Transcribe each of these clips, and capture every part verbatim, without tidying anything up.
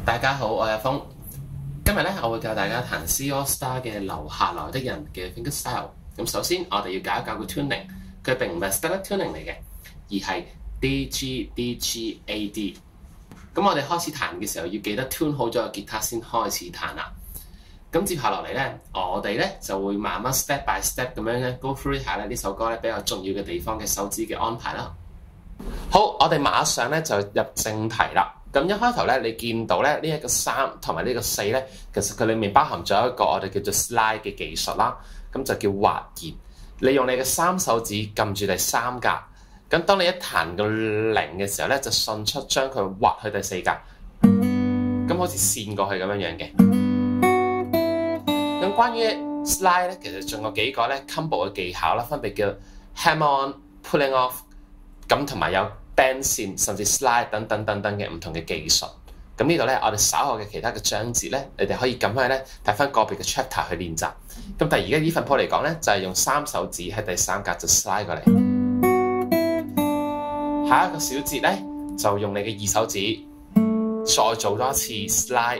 大家好，我係阿峰。今日咧，我會教大家彈 C AllStar 嘅留下來的人嘅 fingerstyle。咁首先，我哋要教一教個 tuning，佢並唔係 standard tuning 嚟嘅，而係 D G D G A D。咁我哋開始彈嘅時候，要記得 tune 好咗個吉他先開始彈啦。咁接下落嚟咧，我哋咧就會慢慢 step by step 咁樣咧 go through 下咧呢首歌咧比較重要嘅地方嘅手指嘅安排啦。好，我哋馬上咧就入正題啦。咁一開頭咧，你見到咧呢一個三同埋呢個四咧，其實佢裡面包含咗一個我哋叫做 slide 嘅技術啦。咁就叫滑弦。你用你嘅三手指撳住第三格，咁當你一彈個零嘅時候咧，就迅速將佢滑去第四格，咁好似線過去咁樣樣嘅。咁關於 slide 咧，其實仲有幾個咧 combo 嘅技巧啦，分別叫 hammer on、pulling off， 咁同埋有 bend 線甚至 slide 等等等等嘅唔同嘅技術。咁呢度咧，我哋稍後嘅其他嘅章節咧，你哋可以撳翻去咧睇翻個別嘅 chapter 去練習。咁但係而家呢份譜嚟講咧，就係、是、用三手指喺第三格就 slide 過嚟。下一個小節咧，就用你嘅二手指再做多一次 slide。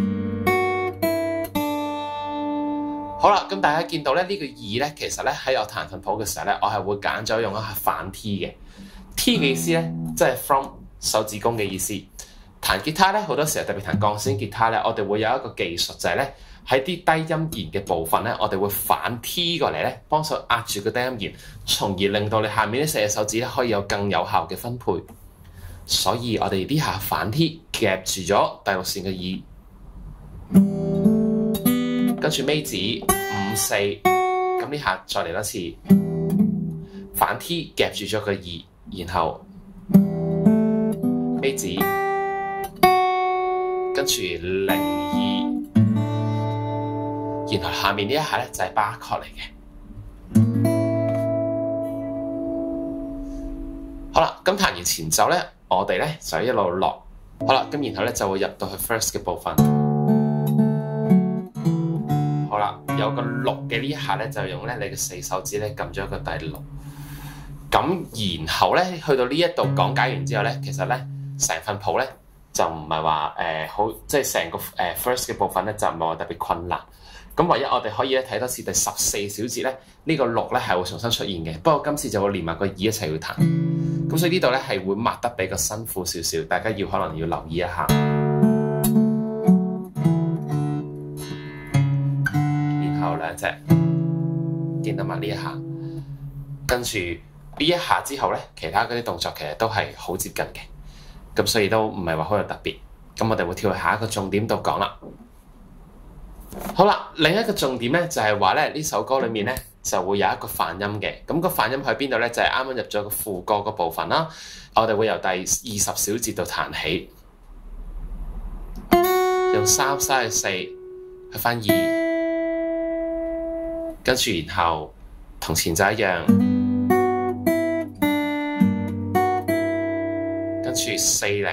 好啦，咁大家見到咧呢、這個二咧，其實咧喺我彈份譜嘅時候咧，我係會揀咗用一下反 T 嘅。T 嘅意思咧，即係 from 手指公嘅意思。彈吉他咧，好多時候特別彈鋼線吉他咧，我哋會有一個技術就係咧喺啲低音弦嘅部分咧，我哋會反 T 過嚟咧，幫手壓住個低音弦，從而令到你下面呢四隻手指咧可以有更有效嘅分配。所以我哋呢下反 T 夾住咗第六弦嘅二，跟住尾指五四，咁呢下再嚟多次反 T 夾住咗個二，然後尾指。跟住零二，然後下面呢一下咧就係巴曲嚟嘅。好啦，咁彈完前奏咧，我哋咧就一路落。好啦，咁然後咧就會入到去 first 嘅部分。好啦，有個六嘅呢一下咧，就用咧你嘅四手指咧撳咗一個第六。咁然後咧去到呢一度講解完之後咧，其實咧成份譜咧。就唔係話誒好，即係成個誒、呃、first 嘅部分咧，就唔係話特別困難。咁唯一我哋可以咧睇多次第十四小節咧，呢、呢個六咧係會重新出現嘅。不過今次就會連埋個二一齊去彈。咁所以呢度咧係會抹得比較辛苦少少，大家要可能要留意一下。然後兩隻見到埋呢一下，跟住呢一下之後咧，其他嗰啲動作其實都係好接近嘅。咁所以都唔係話好有特別，咁我哋會跳去下一個重點度講啦。好啦，另一個重點咧就係話咧呢首歌裏面咧就會有一個泛音嘅，咁、個泛音喺邊度咧？就係啱啱入咗個副歌個部分啦。我哋會由第二十小節度彈起，用三三去四去翻二，跟住然後同前奏一樣。住四零，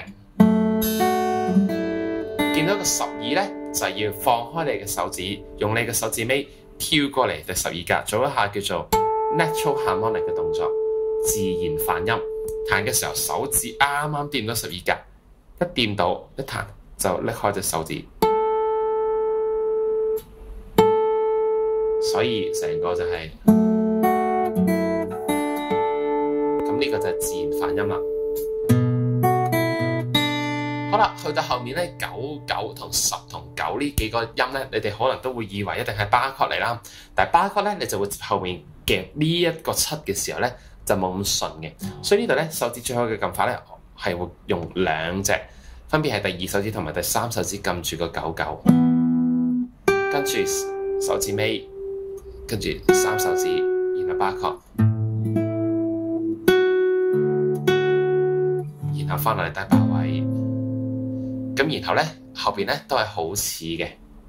見到個十二咧，就要放開你嘅手指，用你嘅手指尾跳過嚟第十二格，做一下叫做 natural harmonic 嘅動作，自然泛音。彈嘅時候手指啱啱掂到十二格，一掂到一彈就拎開隻手指，所以成個就係、是、咁，呢個就係自然泛音啦。好啦，去到後面咧，九九同十同九呢幾個音咧，你哋可能都會以為一定係巴曲嚟啦。但係巴曲咧，你就會後面夾呢一個七嘅時候咧，就冇咁順嘅。所以呢度咧，手指最好嘅撳法咧，係會用兩隻，分別係第二手指同埋第三手指撳住個九九，跟住手指尾，跟住三手指，然後巴曲，然後翻落嚟低八位。咁然後咧，後邊咧都係好似嘅。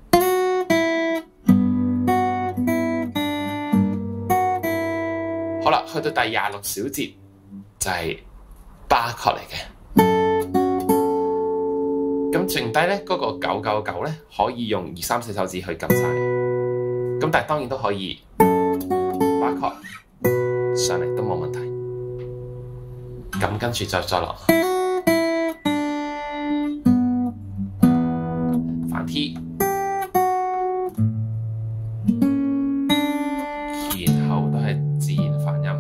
好啦，去到第廿六小節就係巴曲嚟嘅。咁剩低咧嗰個九九九咧，可以用二三四手指去撳晒。咁但係當然都可以巴曲上嚟都冇問題。咁跟住再再落。 彈 T， 然後都係自然泛音。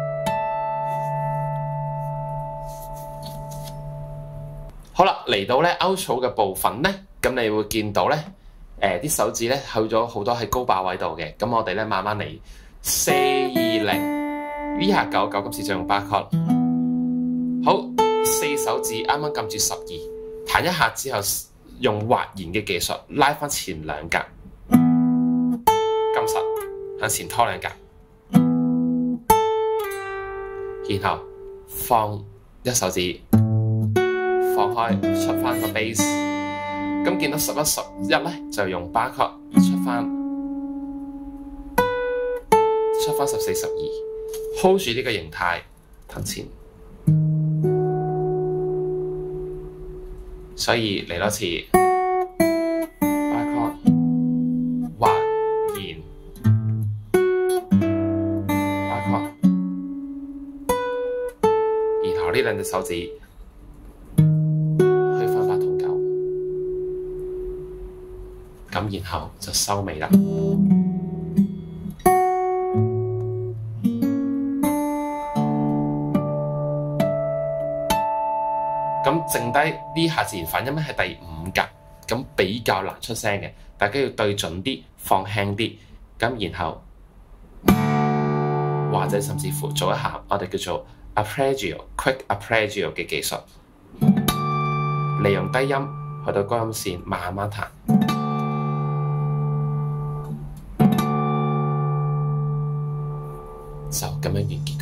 好啦，嚟到咧 outro 嘅部分咧，咁你會見到咧，誒、呃、啲手指咧去咗好多喺高把位度嘅，咁我哋咧慢慢嚟，四二零 V 下九九，今次就用八 chord。好，四手指啱啱撳住十二，彈一下之後，用滑弦嘅技術拉翻前兩格，撳實向前拖兩格，然後放一手指，放開出翻個 bass。咁見到十一十一咧，就用八 chord出翻出翻十四十二 ，hold 住呢個形態彈前。所以嚟多次，八 chord 滑弦，八 chord，然後呢兩隻手指去翻八同九，咁然後就收尾啦。咁剩低呢下自然泛音咧係第五格，咁比較難出聲嘅，大家要對準啲，放輕啲，咁然後或者甚至乎做一下我哋叫做 arpeggio、quick arpeggio 嘅技術，利用低音去到高音線慢慢彈，就咁樣完結。